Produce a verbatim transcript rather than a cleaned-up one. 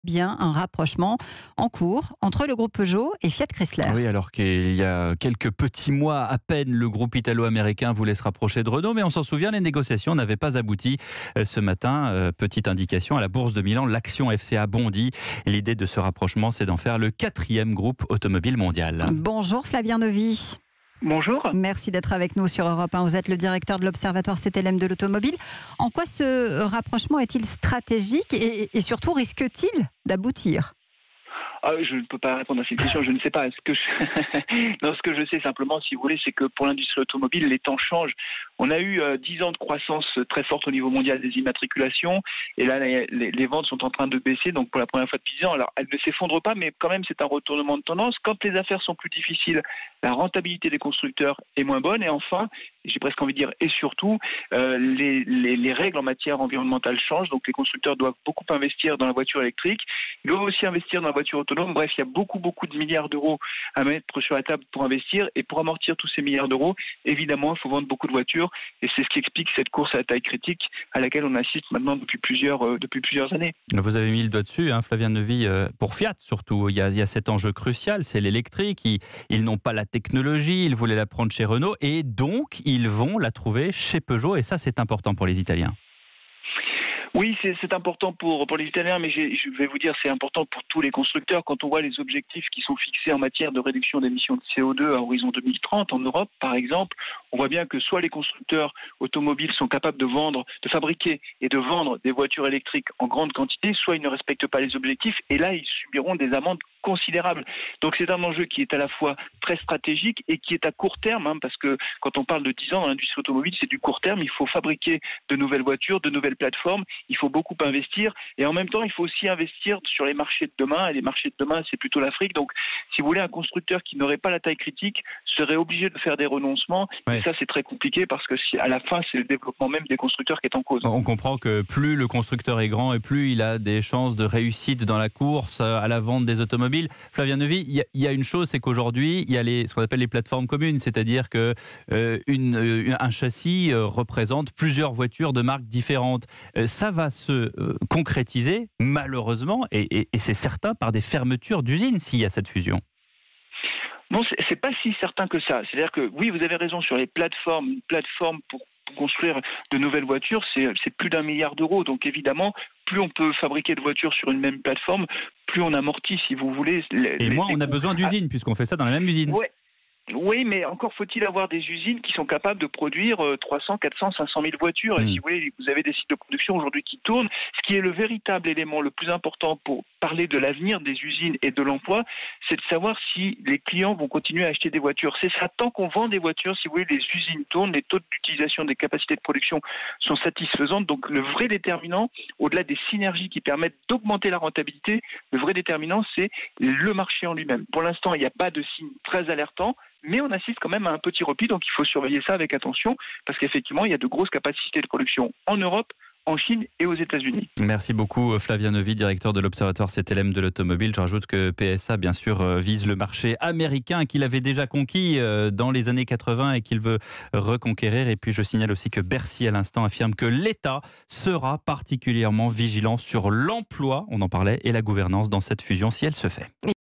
bien un rapprochement en cours entre le groupe Peugeot et Fiat Chrysler. Oui, alors qu'il y a quelques petits mois à peine, le groupe italo-américain voulait se rapprocher de Renault, mais on s'en souvient, les négociations n'avaient pas abouti. Ce matin, petite indication, à la Bourse de Milan, l'action F C A bondit. L'idée de ce rapprochement, c'est d'en faire le quatrième groupe automobile mondial. Bonjour Flavien Novy. Bonjour. Merci d'être avec nous sur Europe un. Vous êtes le directeur de l'Observatoire C T L M de l'automobile. En quoi ce rapprochement est-il stratégique et, et surtout risque-t-il d'aboutir ? Ah, je ne peux pas répondre à cette question, je ne sais pas. Ce que je... non, ce que je sais simplement, si vous voulez, c'est que pour l'industrie automobile, les temps changent. On a eu euh, dix ans de croissance très forte au niveau mondial des immatriculations, et là, les, les ventes sont en train de baisser, donc pour la première fois depuis dix ans. Alors, elles ne s'effondrent pas, mais quand même, c'est un retournement de tendance. Quand les affaires sont plus difficiles, la rentabilité des constructeurs est moins bonne, et enfin, j'ai presque envie de dire, et surtout, euh, les, les, les règles en matière environnementale changent, donc les constructeurs doivent beaucoup investir dans la voiture électrique, ils doivent aussi investir dans la voiture autonome. Bref, il y a beaucoup, beaucoup de milliards d'euros à mettre sur la table pour investir, et pour amortir tous ces milliards d'euros, évidemment, il faut vendre beaucoup de voitures, et c'est ce qui explique cette course à la taille critique à laquelle on assiste maintenant depuis plusieurs, euh, depuis plusieurs années. Vous avez mis le doigt dessus, hein, Flavien Novy, euh, pour Fiat surtout. Il y, a, il y a cet enjeu crucial, c'est l'électrique. Ils, ils n'ont pas la technologie, ils voulaient la prendre chez Renault, et donc ils vont la trouver chez Peugeot, et ça c'est important pour les Italiens. Oui, c'est important pour, pour les Italiens, mais je vais vous dire, c'est important pour tous les constructeurs. Quand on voit les objectifs qui sont fixés en matière de réduction d'émissions de C O deux à horizon deux mille trente en Europe, par exemple, on voit bien que soit les constructeurs automobiles sont capables de vendre, de fabriquer et de vendre des voitures électriques en grande quantité, soit ils ne respectent pas les objectifs, et là, ils subiront des amendes considérables. Donc c'est un enjeu qui est à la fois très stratégique et qui est à court terme, hein, parce que quand on parle de dix ans dans l'industrie automobile, c'est du court terme. Il faut fabriquer de nouvelles voitures, de nouvelles plateformes. Il faut beaucoup investir, et en même temps, il faut aussi investir sur les marchés de demain, et les marchés de demain, c'est plutôt l'Afrique. Donc, si vous voulez, un constructeur qui n'aurait pas la taille critique serait obligé de faire des renoncements, ouais. Et ça, c'est très compliqué, parce que si, à la fin, c'est le développement même des constructeurs qui est en cause. On comprend que plus le constructeur est grand, et plus il a des chances de réussite dans la course à la vente des automobiles. Flavien Novy, il y, y a une chose, c'est qu'aujourd'hui, il y a les, ce qu'on appelle les plateformes communes, c'est-à-dire que euh, une, une, un châssis euh, représente plusieurs voitures de marques différentes. Euh, ça va se euh, concrétiser, malheureusement, et, et, et c'est certain, par des fermetures d'usines s'il y a cette fusion. Non, c'est pas si certain que ça. C'est-à-dire que, oui, vous avez raison, sur les plateformes, une plateforme pour, pour construire de nouvelles voitures, c'est plus d'un milliard d'euros. Donc évidemment, plus on peut fabriquer de voitures sur une même plateforme, plus on amortit, si vous voulez. Les, et moins, on a besoin d'usines, puisqu'on fait ça dans la même usine. Ouais. Oui, mais encore faut-il avoir des usines qui sont capables de produire trois cents, quatre cents, cinq cent mille voitures. Et mmh. si vous voulez, vous avez des sites de production aujourd'hui qui tournent. Ce qui est le véritable élément le plus important pour parler de l'avenir des usines et de l'emploi, c'est de savoir si les clients vont continuer à acheter des voitures. C'est ça, tant qu'on vend des voitures, si vous voulez, les usines tournent, les taux d'utilisation des capacités de production sont satisfaisantes. Donc le vrai déterminant, au-delà des synergies qui permettent d'augmenter la rentabilité, le vrai déterminant, c'est le marché en lui-même. Pour l'instant, il n'y a pas de signe très alertant, mais on assiste quand même à un petit repli, donc il faut surveiller ça avec attention, parce qu'effectivement, il y a de grosses capacités de production en Europe, en Chine et aux États-Unis. Merci beaucoup Flavien Novy, directeur de l'Observatoire C T L M de l'automobile. Je rajoute que P S A, bien sûr, vise le marché américain qu'il avait déjà conquis dans les années quatre-vingt et qu'il veut reconquérir. Et puis je signale aussi que Bercy, à l'instant, affirme que l'État sera particulièrement vigilant sur l'emploi, on en parlait, et la gouvernance dans cette fusion si elle se fait.